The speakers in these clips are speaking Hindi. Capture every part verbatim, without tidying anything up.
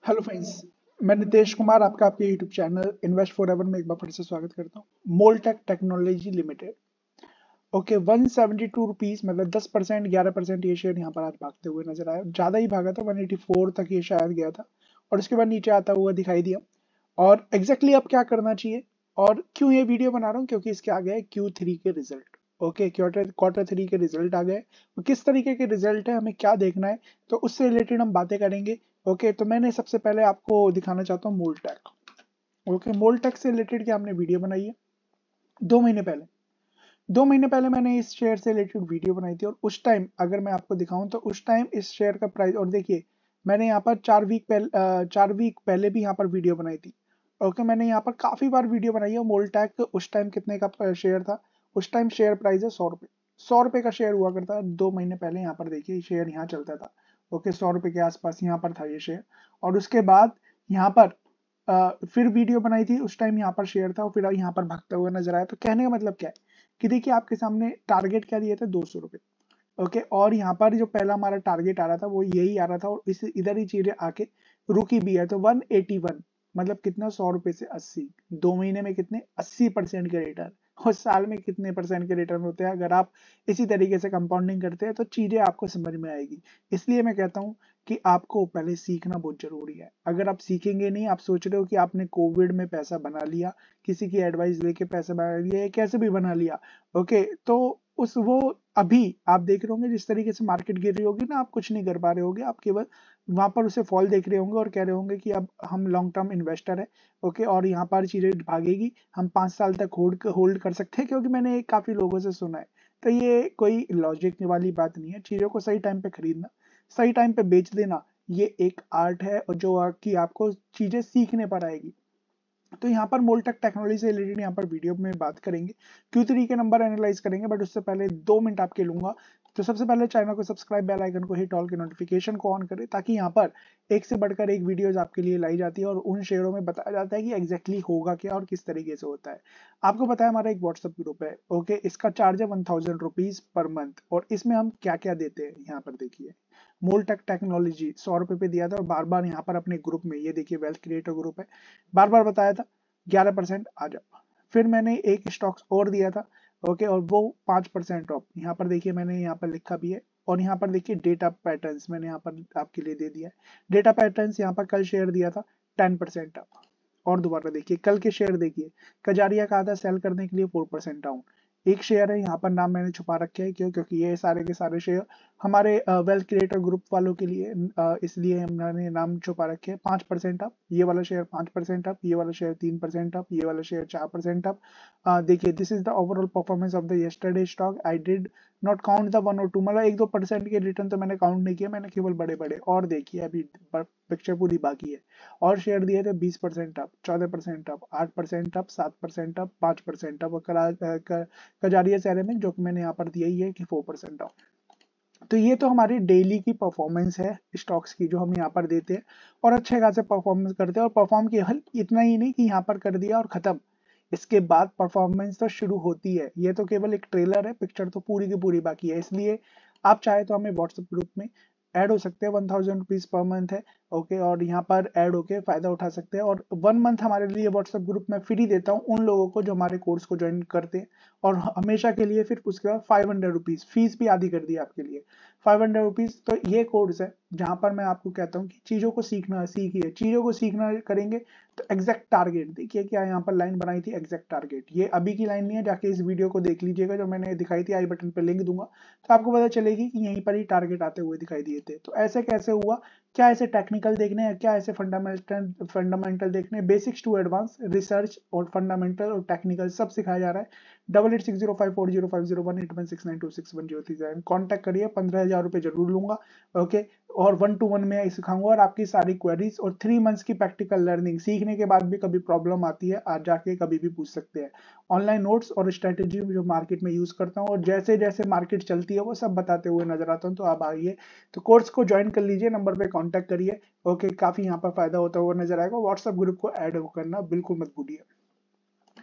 Hello friends. मैं नितेश कुमार आपका आपके यूट्यूब चैनल इन्वेस्ट फॉरएवर में एक बार फिर से स्वागत करता हूँ। Moltech technology limited. Okay, one seventy two rupees मतलब दस परसेंट ग्यारह परसेंट ये शेयर यहाँ पर आज भागते हुए नजर आया। ज्यादा ही भागा था, वन एटी फोर तक ये शायद गया था और उसके बाद नीचे आता हुआ दिखाई दिया। और एग्जैक्टली exactly अब क्या करना चाहिए और क्यों ये वीडियो बना रहा हूँ, क्योंकि इसके आ गए क्यू थ्री के result. Okay, quarter quarter three के रिजल्ट आ गए। वो किस तरीके के रिजल्ट है, हमें क्या देखना है, तो उससे रिलेटेड हम बातें करेंगे। ओके, तो मैंने सबसे पहले आपको दिखाना चाहता हूँ मोलटेक। ओके, मोलटेक से रिलेटेड क्या हमने वीडियो बनाई है दो महीने पहले। दो महीने पहले मैंने इस शेयर से रिलेटेड वीडियो बनाई थी और उस टाइम अगर मैं आपको दिखाऊं तो उस टाइम इस शेयर का प्राइस, और देखिए मैंने यहाँ पर चार वीक पहले अ, चार वीक पहले भी यहाँ पर वीडियो बनाई थी। ओके, मैंने यहाँ पर काफी बार वीडियो बनाई है। मोलटैक उस टाइम कितने का शेयर था? उस टाइम शेयर प्राइस है सौ रुपए। सौ रुपए का शेयर हुआ करता है दो महीने पहले। यहाँ पर देखिए शेयर यहाँ चलता था। ओके, सौ रुपए के आसपास यहाँ पर था ये शेयर। और उसके बाद यहाँ पर अ, फिर वीडियो बनाई थी, उस टाइम यहाँ पर शेयर था और फिर यहाँ पर भागता हुआ नजर आया। तो कहने का मतलब क्या है कि देखिए आपके सामने टारगेट क्या दिए थे, दो सौ रुपए। ओके, और यहाँ पर जो पहला हमारा टारगेट आ रहा था वो यही आ रहा था और इस इधर ही चीजें आके रुकी भी है। तो वन एटी वन, मतलब कितना, सौ रुपए से अस्सी। दो महीने में कितने, अस्सी परसेंट के रिटर्न। और साल में कितने परसेंट के रिटर्न होते हैं अगर आप इसी तरीके से कंपाउंडिंग करते हैं, तो चीजें आपको समझ में आएगी। इसलिए मैं कहता हूँ कि आपको पहले सीखना बहुत जरूरी है। अगर आप सीखेंगे नहीं, आप सोच रहे हो कि आपने कोविड में पैसा बना लिया, किसी की एडवाइस लेके पैसा बना लिया, कैसे भी बना लिया। ओके, तो उस वो अभी आप देख रहे होंगे जिस तरीके से मार्केट गिर रही होगी ना, आप कुछ नहीं कर पा रहे होगे, आप केवल वहां पर उसे फॉल देख रहे होंगे और कह रहे होंगे कि अब हम लॉन्ग टर्म इन्वेस्टर है। ओके, और यहाँ पर चीजें भागेगी, हम पांच साल तक होल्ड होल्ड कर सकते हैं, क्योंकि मैंने काफी लोगों से सुना है। तो ये कोई लॉजिक वाली बात नहीं है। चीजों को सही टाइम पे खरीदना, सही टाइम पे बेच देना, ये एक आर्ट है और जो कि आपको चीजें सीखने पर आएगी। तो यहाँ पर मोलटेक टेक्नोलॉजी से रिलेटेड यहाँ पर वीडियो में बात करेंगे, क्यू थ्री के नंबर एनालाइज करेंगे, बट उससे पहले दो मिनट आपके लूंगा। तो सबसे पहले चैनल को सब्सक्राइब, बेल आइकन को हिट, ऑल के नोटिफिकेशन को ऑन करें, ताकि यहाँ पर एक से बढ़कर एक वीडियोज आपके लिए लाई जाती है और उन शेयरों में बताया जाता है कि एग्जैक्टली होगा क्या और किस तरीके से होता है। आपको पता है हमारा एक व्हाट्सएप ग्रुप है। ओके, इसका चार्ज है one thousand rupees per month और इसमें हम क्या क्या देते हैं यहाँ पर देखिए। मोलटेक टेक्नोलॉजी सौ रुपए पे दिया था और बार बार यहाँ पर अपने ग्रुप में, ये देखिए वेल्थ क्रिएटर ग्रुप है, बार बार बताया था ग्यारह परसेंट आ जाओ। फिर मैंने एक स्टॉक्स और दिया था। ओके, और वो पांच परसेंट ऑफ, यहाँ पर देखिए मैंने यहाँ पर लिखा भी है। और यहाँ पर देखिए डेटा पैटर्न्स मैंने यहाँ पर आपके लिए दे दिया है। डेटा पैटर्न्स यहाँ पर कल शेयर दिया था टेन परसेंट अप। और दोबारा देखिए कल के शेयर देखिए, कजारिया का था सेल करने के लिए फोर परसेंट डाउन। एक शेयर है यहाँ पर, नाम मैंने छुपा रखे हैं, क्यों? क्योंकि ये सारे के सारे शेयर हमारे वेल्थ क्रिएटर ग्रुप वालों के लिए, अ, इसलिए हमने नाम छुपा रखे हैं। पांच परसेंट अप ये वाला शेयर, पांच परसेंट अप ये वाला शेयर, तीन परसेंट अप ये वाला शेयर, चार परसेंट अप। देखिए this is the overall performance of the yesterday stock. I did not count the one और टू, मतलब एक दो परसेंट के रिटर्न तो मैंने काउंट नहीं किया, मैंने केवल बड़े बड़े। और देखिए अभी पिक्चर पूरी बाकी है। और शेयर दिए थे बीस परसेंट अप, चौदह परसेंट अप, आठ परसेंट अप, सात परसेंट अप, पांच परसेंट अप, और कजारिया सेरेमिक जो कि मैंने यहाँ पर दिया ही है कि फोर परसेंट अप। तो ये तो हमारी डेली की परफॉर्मेंस है स्टॉक्स की, जो हम यहाँ पर देते हैं और अच्छे खासे परफॉर्मेंस करते हैं। और परफॉर्म की हल इतना ही नहीं कि यहाँ पर कर दिया और खत्म, इसके बाद परफॉर्मेंस तो शुरू होती है। ये तो केवल एक ट्रेलर है, पिक्चर तो पूरी की पूरी बाकी है। इसलिए आप चाहे तो हमें व्हाट्सएप ग्रुप में ऐड हो सकते हैं, one thousand rupees per month है। ओके, और यहाँ पर ऐड होके फायदा उठा सकते हैं। और वन मंथ हमारे लिए व्हाट्सएप ग्रुप में फ्री देता हूँ उन लोगों को जो हमारे कोर्स को ज्वाइन करते हैं, और हमेशा के लिए। फिर उसके बाद फाइव हंड्रेड रुपीज फीस भी आधी कर दी आपके लिए, फाइव हंड्रेड रुपीज। तो ये कोर्स है जहां पर मैं आपको कहता हूँ कि चीजों को सीखना सीखिए, चीजों को सीखना करेंगे तो एग्जैक्ट टारगेट देखिए, क्या यहाँ पर लाइन बनाई थी, एग्जैक्ट टारगेट। ये अभी की लाइन नहीं है, जाके इस वीडियो को देख लीजिएगा जो मैंने दिखाई थी, आई बटन पे लिंक दूंगा, तो आपको पता चलेगी कि यहीं पर ही टारगेट आते हुए दिखाई दिए थे। तो ऐसे कैसे हुआ? क्या ऐसे टेक्निकल देखने हैं, क्या ऐसे फंडामेंटल फंडामेंटल देखने, बेसिक्स टू एडवांस, रिसर्च और फंडामेंटल और टेक्निकल सब सिखाया जा रहा है। Double eight six zero five four zero five zero one eight one six nine two six one zero three seven contact करिए, पंद्रह हजार रुपए जरूर लूंगा। ओके, और वन टू वन में सिखाऊंगा और आपकी सारी क्वेरीज और थ्री मंथ्स की प्रैक्टिकल लर्निंग सीखने के बाद भी कभी प्रॉब्लम आती है, आज जाके कभी भी पूछ सकते हैं। ऑनलाइन नोट्स और स्ट्रेटेजी जो मार्केट में यूज करता हूँ और जैसे जैसे मार्केट चलती है वो सब बताते हुए नजर आता हूँ। तो आप आइए, तो कोर्स को ज्वाइन कर लीजिए, नंबर पे कांटेक्ट करिए। ओके, काफी यहाँ पर फायदा होता हुआ नजर आएगा। व्हाट्सएप ग्रुप को ऐड करना बिल्कुल मत भूलिए।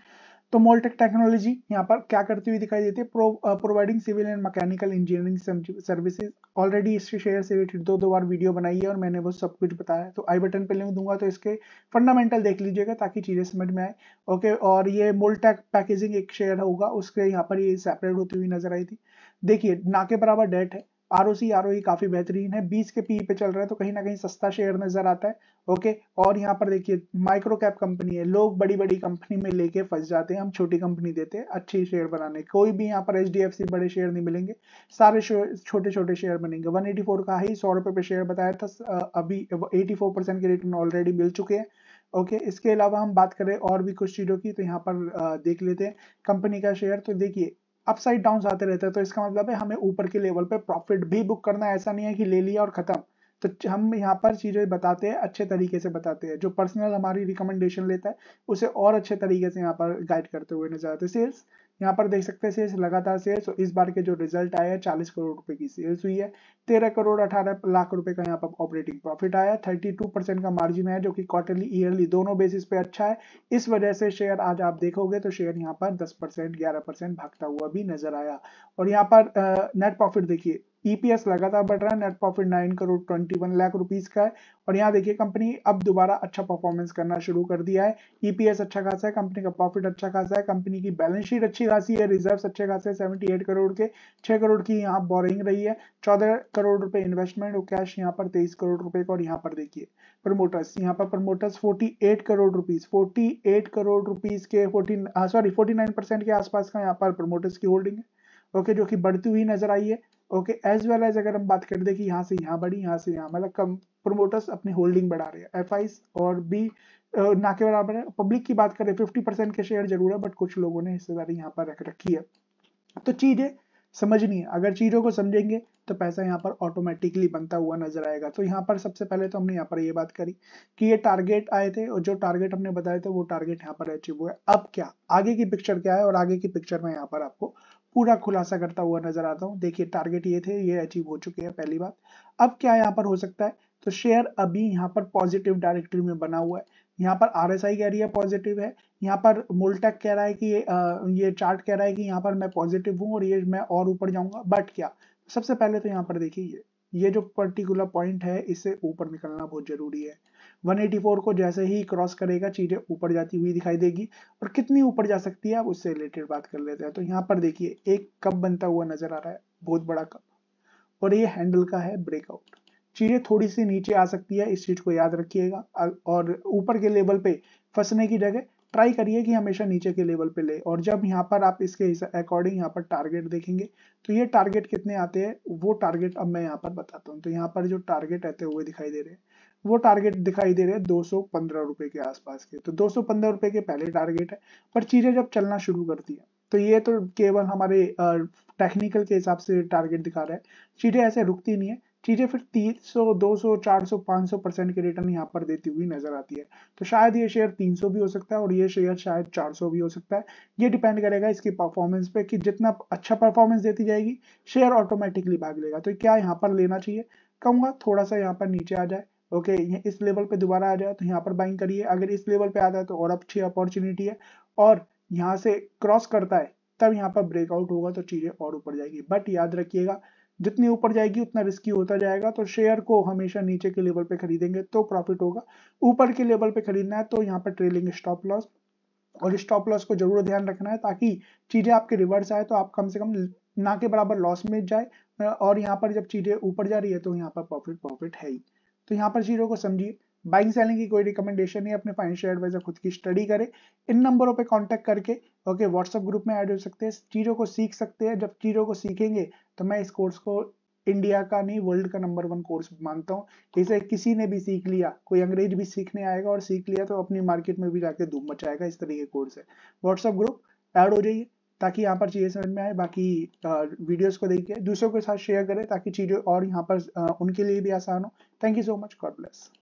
तो मोल्टेक टेक्नोलॉजी यहाँ पर क्या करती हुई दिखाई देती है, providing civil and mechanical engineering services. Already इसके शेयर से रिलेटेड दो दो बार वीडियो बनाई है और मैंने वो सब कुछ बताया है, तो आई बटन पे लिंक दूंगा, तो इसके फंडामेंटल देख लीजिएगा ताकि चीजें समझ में आए। ओके, और ये मोल्टेक पैकेजिंग एक शेयर होगा, उसके यहाँ पर ये सेपरेट होती हुई नजर आई थी। देखिए ना के बराबर डेट है, आरओसी आरओई काफी बेहतरीन है, बीस के पी पे चल रहा है, तो कहीं ना कहीं सस्ता शेयर नजर आता है। ओके, और यहाँ पर देखिए माइक्रो कैप कंपनी है, लोग बड़ी बड़ी कंपनी में लेके फंस जाते हैं, हम छोटी कंपनी देते हैं अच्छी शेयर बनाने। कोई भी यहाँ पर एचडीएफसी बड़े शेयर नहीं मिलेंगे, सारे छोटे छोटे शेयर बनेंगे। वन एटी फोर का ही सौ रुपए पे शेयर बताया था, अभी एटी फोर परसेंट के रिटर्न ऑलरेडी मिल चुके हैं। ओके, इसके अलावा हम बात करें और भी कुछ चीजों की, तो यहाँ पर देख लेते हैं कंपनी का शेयर। तो देखिए अपसाइड डाउन आते रहते हैं, तो इसका मतलब है हमें ऊपर के लेवल पे प्रॉफिट भी बुक करना है, ऐसा नहीं है कि ले लिया और खत्म। तो हम यहाँ पर चीजें बताते हैं, अच्छे तरीके से बताते हैं, जो पर्सनल हमारी रिकमेंडेशन लेता है उसे और अच्छे तरीके से यहाँ पर गाइड करते हुए नजर आते हैं। सेल्स यहाँ पर देख सकते हैं, सेल्स लगातार सेल्स, तो इस बार के जो रिजल्ट आया है चालीस करोड़ रुपए की सेल्स हुई है, तेरह करोड़ अठारह लाख रुपए का यहाँ पर ऑपरेटिंग प्रॉफिट आया, थर्टी टू परसेंट का मार्जिन है, जो कि क्वार्टरली ईयरली दोनों बेसिस पे अच्छा है। इस वजह से शेयर आज आप देखोगे तो शेयर यहाँ पर दस परसेंट ग्यारह परसेंट भागता हुआ भी नजर आया। और यहाँ पर नेट प्रॉफिट देखिए, ईपीएस लगातार बढ़ रहा है, net profit nine crore twenty one lakh rupees का है। और यहाँ देखिए कंपनी अब दोबारा अच्छा परफॉर्मेंस करना शुरू कर दिया है, ईपीएस अच्छा खासा है, कंपनी का प्रॉफिट अच्छा खासा है, कंपनी की बैलेंस शीट अच्छी खासी है, रिजर्व्स अच्छे खासे सेवेंटी एट करोड़ के, छह करोड़ की यहाँ बोरिंग रही है, चौदह करोड़ रुपए इन्वेस्टमेंट और कैश यहाँ पर तेईस करोड़ रुपए का। और यहाँ पर देखिए प्रमोटर्स, यहाँ पर promoters forty eight crore rupees forty eight crore rupees के fourteen sorry forty nine percent के आसपास का यहाँ पर प्रमोटर्स की होल्डिंग है। ओके, जो कि बढ़ती हुई नजर आई है। ओके, एज वेल एज अगर हम बात करें, देखिए यहाँ से यहाँ बढ़ी, यहाँ से यहाँ, मतलब कम प्रोमोटर्स अपनी होल्डिंग बढ़ा रहे हैं, एफ आईज और भी ना के बराबर है। पब्लिक की बात करें फिफ्टी परसेंट के शेयर जरूर है, बट कुछ लोगों ने हिस्सेदारी यहाँ पर रख रखी है। तो चीजें समझनी है, अगर चीजों को समझेंगे तो पैसा यहाँ पर ऑटोमेटिकली बनता हुआ नजर आएगा। तो यहाँ पर सबसे पहले तो हमने यहाँ पर ये बात करी कि ये टारगेट आए थे, और जो टारगेट हमने बताए थे वो टारगेट यहाँ पर अचीव हुआ है। अब क्या आगे की पिक्चर क्या है, और आगे की पिक्चर में यहाँ पर आपको पूरा खुलासा करता हुआ नजर आता हूँ। देखिए टारगेट ये थे, ये अचीव हो चुके हैं, पहली बात। अब क्या यहाँ पर हो सकता है, तो शेयर अभी यहाँ पर पॉजिटिव डायरेक्टरी में बना हुआ है, यहाँ पर आरएसआई कह रही है पॉजिटिव है, यहाँ पर मोल्टेक कह रहा है कि ये, आ, ये चार्ट कह रहा है कि यहाँ पर मैं पॉजिटिव हूँ और ये मैं और ऊपर जाऊंगा। बट क्या, सबसे पहले तो यहाँ पर देखिए ये ये जो पर्टिकुलर पॉइंट है, इससे ऊपर निकलना बहुत जरूरी है। वन एटी फोर को जैसे ही क्रॉस करेगा चीजें ऊपर जाती हुई दिखाई देगी, और कितनी ऊपर जा सकती है आप उससे रिलेटेड बात कर लेते हैं। तो यहाँ पर देखिए एक कप बनता हुआ नजर आ रहा है, बहुत बड़ा कप, और ये हैंडल का है ब्रेकआउट। चीजें थोड़ी सी नीचे आ सकती है, इस चीज को याद रखिएगा, और ऊपर के लेवल पे फंसने की जगह ट्राई करिए कि हमेशा नीचे के लेवल पे ले। और जब यहाँ पर आप इसके अकॉर्डिंग यहाँ पर टारगेट देखेंगे, तो ये टारगेट कितने आते हैं, वो टारगेट अब मैं यहाँ पर बताता हूँ। तो यहाँ पर जो टारगेट आते हुए दिखाई दे रहे हैं, वो टारगेट दिखाई दे रहे हैं दो सौ पंद्रह रुपए के आसपास के। तो दो सौ पंद्रह रुपए के पहले टारगेट है, पर चीजें जब चलना शुरू करती है, तो ये तो केवल हमारे टेक्निकल के हिसाब से टारगेट दिखा रहा है, चीजें ऐसे रुकती नहीं है, चीजें फिर तीन सौ दो सौ चार सौ पाँच सौ परसेंट के रिटर्न यहाँ पर देती हुई नजर आती है। तो शायद ये शेयर तीन सौ भी हो सकता है, और ये शेयर शायद चार सौ भी हो सकता है। ये डिपेंड करेगा इसकी परफॉर्मेंस पे, कि जितना अच्छा परफॉर्मेंस देती जाएगी शेयर ऑटोमेटिकली भाग लेगा। तो क्या यहाँ पर लेना चाहिए, कहूंगा थोड़ा सा यहाँ पर नीचे आ जाए, ओके okay, इस लेवल पे दोबारा आ जाए तो यहाँ पर बाइंग करिए। अगर इस लेवल पे आता है तो और अच्छी अपॉर्चुनिटी है, और यहाँ से क्रॉस करता है तब यहाँ पर ब्रेकआउट होगा तो चीजें और ऊपर जाएगी। बट याद रखिएगा जितनी ऊपर जाएगी उतना रिस्की होता जाएगा, तो शेयर को हमेशा नीचे के लेवल पे खरीदेंगे तो प्रॉफिट होगा। ऊपर के लेवल पे खरीदना है तो यहाँ पर ट्रेलिंग स्टॉप लॉस और स्टॉप लॉस को जरूर ध्यान रखना है, ताकि चीजें आपके रिवर्स आए तो आप कम से कम ना के बराबर लॉस में जाए। और यहाँ पर जब चीजें ऊपर जा रही है तो यहाँ पर प्रॉफिट प्रॉफिट है ही। तो यहाँ पर चीजों को समझिए, बाइंग सेलिंग की कोई रिकमेंडेशन नहीं, अपने फाइनेंशियल एडवाइजर खुद की स्टडी करें, इन नंबरों पे कांटेक्ट करके ओके व्हाट्सएप ग्रुप में ऐड हो सकते हैं, चीजों को सीख सकते हैं। जब चीजों को सीखेंगे तो मैं इस कोर्स को इंडिया का नहीं वर्ल्ड का नंबर वन कोर्स मानता हूँ। इसे किसी ने भी सीख लिया, कोई अंग्रेज भी सीखने आएगा और सीख लिया तो अपनी मार्केट में भी जाके धूम मचाएगा। इस तरीके कोर्स है, व्हाट्सएप ग्रुप ऐड हो जाइए ताकि यहाँ पर चीजें समझ में आए। बाकी वीडियोस को देखिए, दूसरों के साथ शेयर करें ताकि चीजें और यहाँ पर आ, उनके लिए भी आसान हो। Thank you so much, God bless.